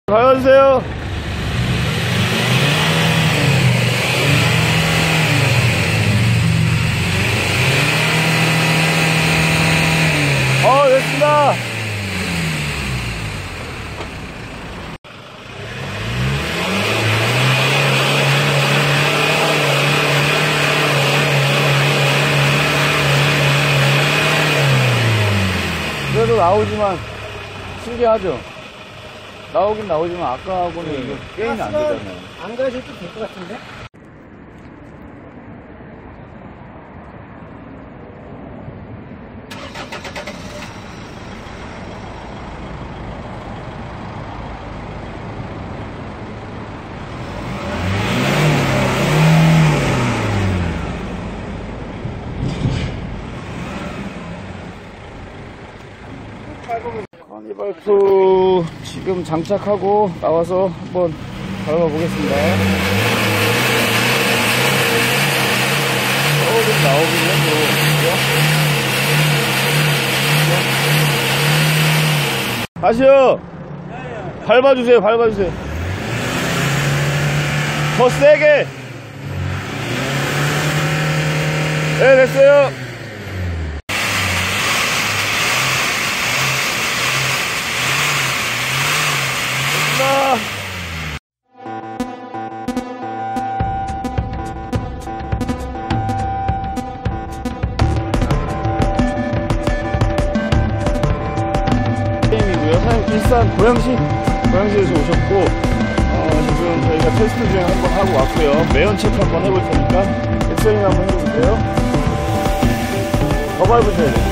밟아주세요. 됐습니다. 그래도 나오지만 신기하죠? 나오긴 나오지만 아까하고는 이거 게임이 안 되잖아요. 안 가셔도 될 것 같은데? 카니발프 지금 장착하고 나와서 한번 밟아보겠습니다. 조금 나오긴 해도 다시요. 밟아주세요. 밟아주세요. 더 세게. 네, 됐어요. 일산 고양시에서 오셨고 지금 저희가 테스트 주행 한번 하고 왔고요. 매연 체크 한번 해볼 테니까 엑셀링 한번 해볼게요. 더 밟으셔야 돼요.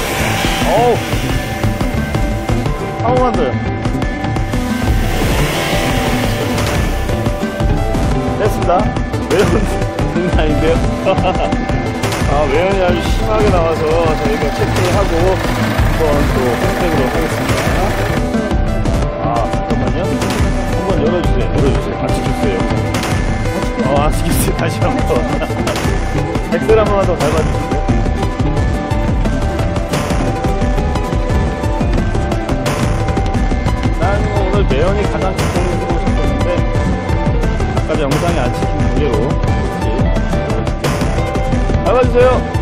한 번만 더요. 됐습니다. 매연 아닌데요? 매연이 아주 심하게 나와서 저희가 체크를 하고 한번 또 홈택으로 하겠습니다. 잠깐만요. 한번 열어주세요. 안 시켰어요. 안 시켰어요. 다시 한 번. 엑셀 한 번만 더 밟아주세요. 난 오늘 매연이 가장 집중을 해보고 싶었는데 아까지 영상이 안 찍힌 문제로 밟아주세요.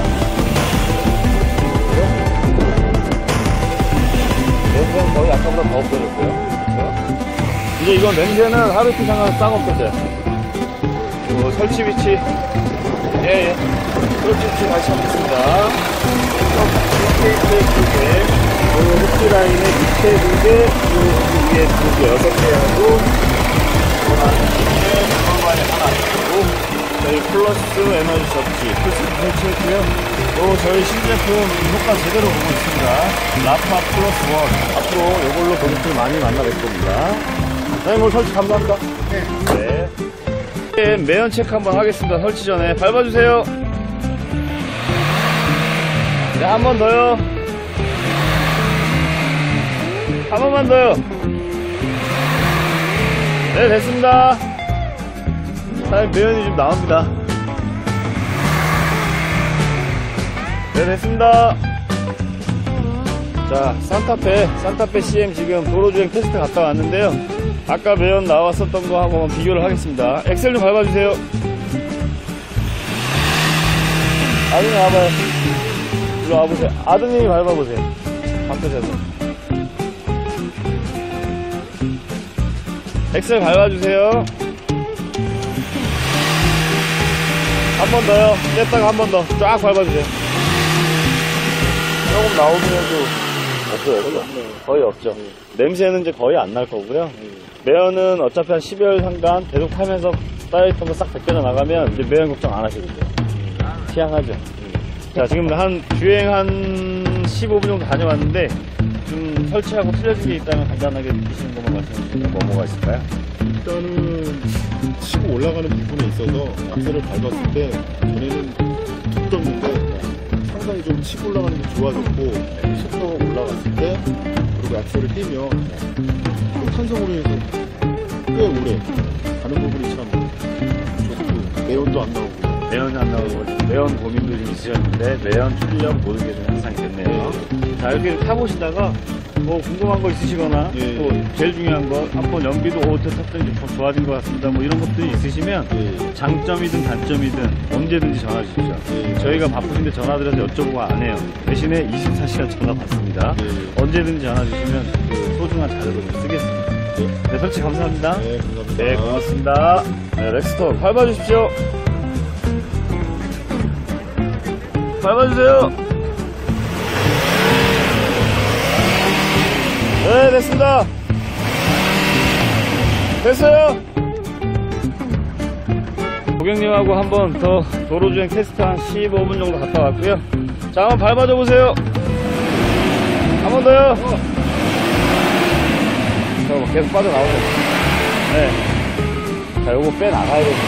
냄새는 거의 아까보다 더 없어졌고요. 그렇죠? 이제 이건 냄새는 하루피 상관 싹 없어져요. 설치 위치. 예. 설치 위치 다시 하겠습니다. 테이프의 2개, 흡지 라인의 밑에 2개, 위에 2개, 6개 하고, 중간에 하나 있고, 저희 플러스 에너지 접지, 풀세트 설치했고요. 또 저희 신제품 효과 제대로 보고 있습니다. 라파 플러스 원. 앞으로 이걸로 고객들 많이 만나뵐 겁니다. 네, 오늘 설치 감사합니다. 네. 매연 체크 한번 하겠습니다. 설치 전에 밟아주세요. 네, 한 번 더요. 한 번만 더요. 네, 됐습니다. 다음 매연이 좀 나옵니다. 네, 됐습니다. 자, 산타페 CM 지금 도로주행 테스트 갔다 왔는데요. 아까 매연 나왔었던 거 한번 비교를 하겠습니다. 엑셀 좀 밟아주세요. 아드님 와봐요. 일로 와보세요. 아드님이 밟아보세요. 바꾸셔서. 엑셀 밟아주세요. 한 번 더요. 뺐다가 한 번 더. 쫙 밟아주세요. 조금 나오긴 해도 없어요. 거의 없죠. 냄새는 이제 거의 안 날 거고요. 매연은 어차피 한 10여일 상간 계속 타면서 사이트가 싹 벗겨져 나가면 이제 매연 걱정 안 하셔도 돼요. 취향하죠. 자, 지금 주행 한 15분 정도 다녀왔는데 좀 설치하고 틀려진 게 있다면 간단하게 느끼시는 것만 말씀해주시면 뭐가 있을까요? 일단은 치고 올라가는 부분에 있어서 악셀을 밟았을 때 전에는 툭 떴는데 상당히 좀 치고 올라가는 게 좋아졌고 속도가 올라갔을 때 그리고 악셀을 떼면 좀 탄성으로 해서 꽤 오래 가는 부분이 참 좋고 매연도 안 나오고 매연이 안 나오고 매연 고민도 좀 있으셨는데 매연 출력 모든 게 좀 향상이 됐네요. 자, 이렇게 타보시다가 뭐 궁금한 거 있으시거나 예. 또 제일 중요한 거 한번 연비도 탔더니 좀 좋아진 것 같습니다. 뭐 이런 것들이 있으시면 예. 장점이든 단점이든 언제든지 전화 주십시오. 예. 저희가 바쁘신데 전화드려서 여쭤보고 안 해요. 대신에 24시간 전화 받습니다. 예. 언제든지 전화 주시면 그 소중한 자료를 좀 쓰겠습니다. 네, 설치 감사합니다. 네, 감사합니다. 네, 고맙습니다. 네, 렉스터 밟아주십시오. 밟아주세요. 네, 됐습니다. 됐어요. 고객님하고 한 번 더 도로주행 테스트 한 15분 정도 갔다 왔고요. 자, 한번 밟아줘 보세요. 한 번 더요. 자, 계속 빠져나오죠. 네. 자, 요거 빼나가야 돼요.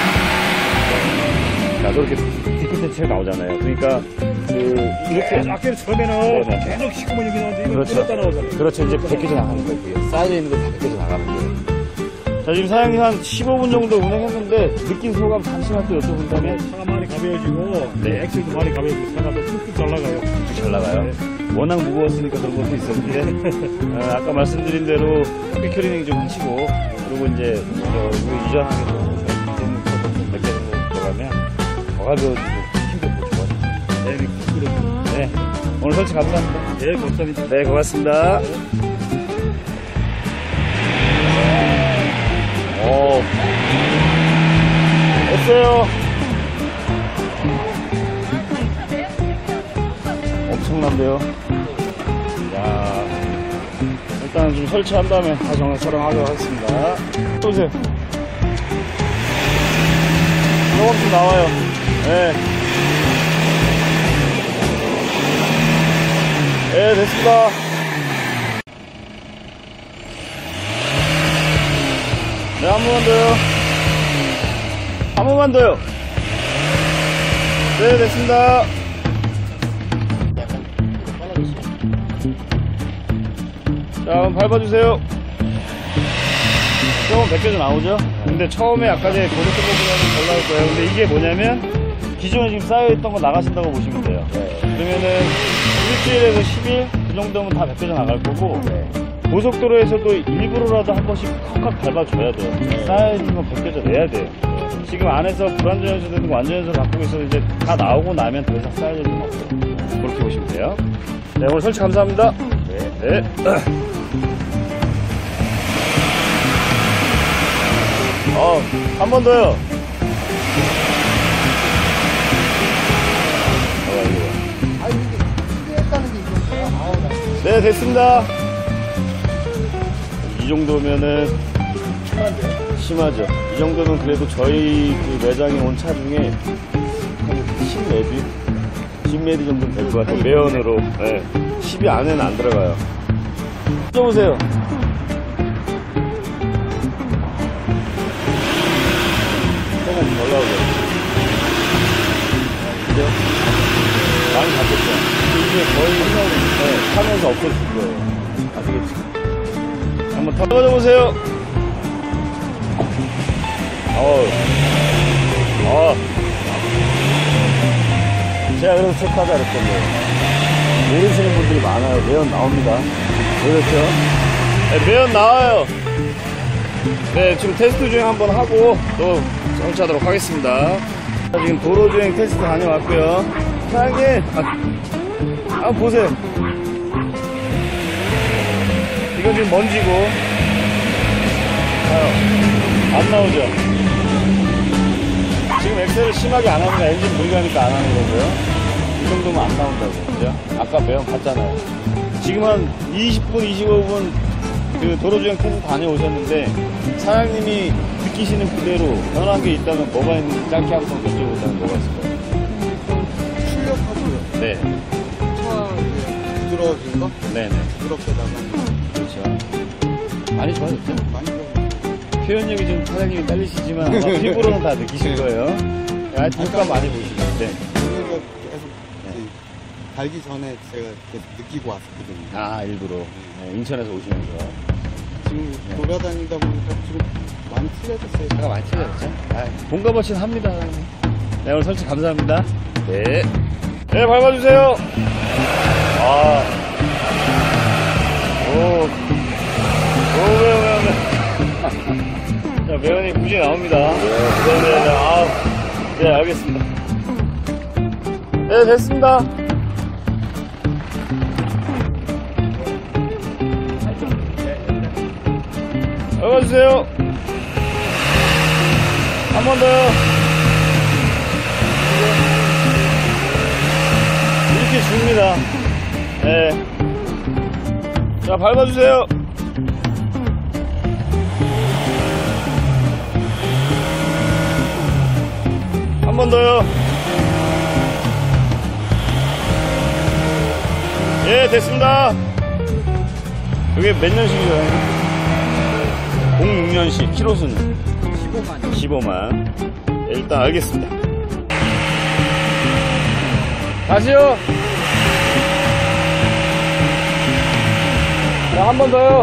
자, 저렇게 뒤끝에 채 나오잖아요. 그러니까, 이렇게. 아까 처음에는 네네. 계속 시커먼 여기 나오는데 이거 그렇죠. 들었다 나오잖아요. 그렇죠. 이제 벗겨져 나가는 거예요. 그게. 쌓여져 있는 거 다 벗겨져 나가는 거예요. 자, 지금 사장님 한 15분 정도 운행했는데, 느낀 소감 잠시만 또 여쭤본다면, 차가 많이 가벼워지고 네. 엑셀도 많이 가벼워지고 차가 또 뚝뚝 잘 나가요. 잘 나가요. 워낙 무거웠으니까 그런 것도 있었는데, 아까 말씀드린 대로 삐큐리닝 좀 하시고, 그리고 이제, 우리 이전하게 좀 몇 개 정도 들어가면, 더 가벼워지고, 힘도 더 좋아지고. 네, 그렇죠. 네. 오늘 설치 감사합니다. 네, 감사합니다. 네, 고맙습니다. 오. 됐어요. 엄청난데요. 야, 일단 좀 설치한 다음에 다시 촬영하도록 하겠습니다. 보세요. 조금씩 나와요. 네. 네, 됐습니다. 네, 한 번만 더요. 한 번만 더요. 네, 됐습니다. 자, 한번 밟아주세요. 조금 벗겨져 나오죠? 근데 처음에 아까 전에 고속도로 보면은 덜 나올 거예요. 근데 이게 뭐냐면, 기존에 지금 쌓여있던 거 나가신다고 보시면 돼요. 그러면은, 일주일에서 10일? 그 정도면 다 벗겨져 나갈 거고, 고속도로에서도 일부러라도 한 번씩 컥컥 밟아줘야 돼요. 쌓여있는 건 벗겨져 내야 돼요. 지금 안에서 불안전연소 되는 거 완전연소 바꾸고 있어서 이제 다 나오고 나면 더 이상 쌓여져 있는 거 없어요. 그렇게 보시면 돼요. 네, 오늘 설치 감사합니다. 네. 한 번 더요. 네, 됐습니다. 이 정도면은 심하죠. 이 정도면 그래도 저희 그 매장에 온 차 중에 한 10매디? 10매디 정도는 될 것 같아요. 매연으로. 네. 10이 안에는 안 들어가요. 쪄보세요. 조금 덜 나오죠. 그죠? 많이 바뀌었죠. 이게 거의 타면서 없어질 거예요. 아시겠지? 한번 타봐줘보세요. 제가 그래서 체크하자 그랬던데 모르시는 분들이 많아요. 매연 나옵니다. 그렇죠? 네, 매연 나와요. 네, 지금 테스트 주행 한번 하고 또 설치하도록 하겠습니다. 지금 도로주행 테스트 다녀왔고요. 사장님, 한번 보세요. 이건 지금 먼지고, 안 나오죠? 지금 엑셀을 심하게 안 하니까 엔진 무리가니까 안 하는 거고요. 이 정도면 안 나온다고. 그죠? 아까 매연 봤잖아요. 지금 한 20분, 25분 그 도로주행 테스트 다녀오셨는데, 사장님이 느끼시는 그대로 변한 게 있다면 뭐가 있는지 짧게 한번 여쭤보자면 뭐가 있을까요? 출력하고요. 네. 차 부드러워진 거? 네네. 부드럽게다가 그렇죠. 많이 좋아졌죠? 많이 좀. 표현력이 좀 사장님이 딸리시지만 아마 피부로는 다 느끼실 거예요. 하여튼 효과 많이 보시죠. 네. 오늘은 계속 이제 달기 전에 제가 계속 느끼고 왔거든요. 아, 일부러. 네, 인천에서 오시면서. 지금 돌아다니다 보니까 지금 많이 틀려졌어요. 차가 많이 틀려졌죠? 본가버친 합니다. 네, 오늘 설치 감사합니다. 네. 네, 밟아주세요. 매운. 자, 매운이 굳이 나옵니다. 네, 아, 네, 알겠습니다. 네, 됐습니다. 열어주세요. 한 번 더요. 이렇게 줍니다. 네. 자, 밟아주세요. 한 번 더요. 예, 됐습니다. 이게 몇 년식이죠? 06년식 키로수는 15만. 네, 일단 알겠습니다. 다시요. 자, 한 번 더요.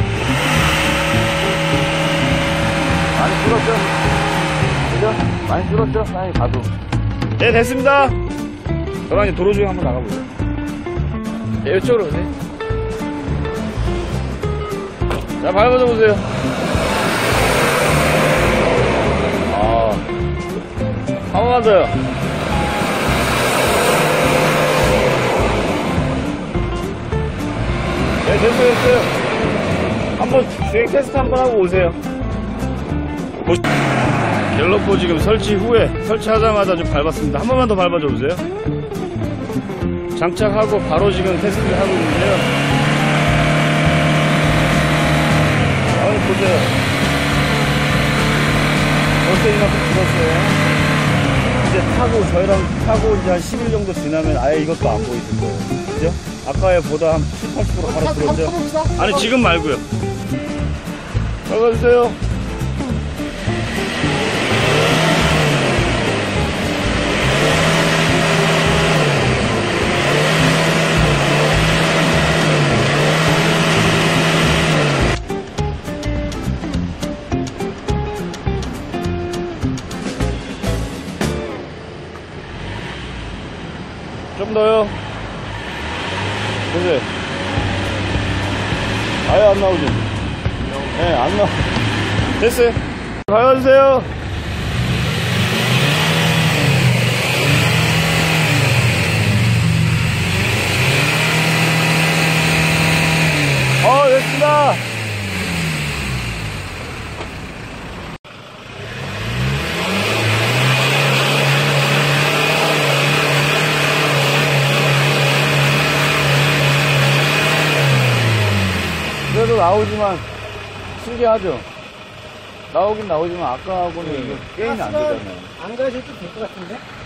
많이 줄었죠? 그죠? 많이 줄었죠? 아니, 가도. 네, 됐습니다. 저랑 이제 도로 중에 한번 나가보죠. 네, 이쪽으로 오세요. 자, 밟아줘 보세요. 한 번만 더요. 네, 됐어요. 한번 주행 테스트 한번 하고 오세요. 갤러포 지금 설치 후에, 설치하자마자 좀 밟았습니다. 한 번만 더 밟아줘 보세요. 장착하고 바로 지금 테스트를 하고 있는데요. 한번 보세요. 벌써 이만큼 줄었어요. 이제 저희랑 타고 이제 한 10일 정도 지나면 아예 이것도 안 보이실 거예요. 그죠? 아까에 보다 한 70, 80% 바로 줄었죠? 아니, 지금 말고요. 밟아주세요. 좀 더요. 보세요. 아예 안 나오죠? 네, 안 나와. 됐어요. 밟아주세요. 됐습니다. 그래도 나오지만 신기하죠? 나오긴 나오지만 아까하고는 이거 게임이 안 되잖아요. 안 가셔도 될 것 같은데?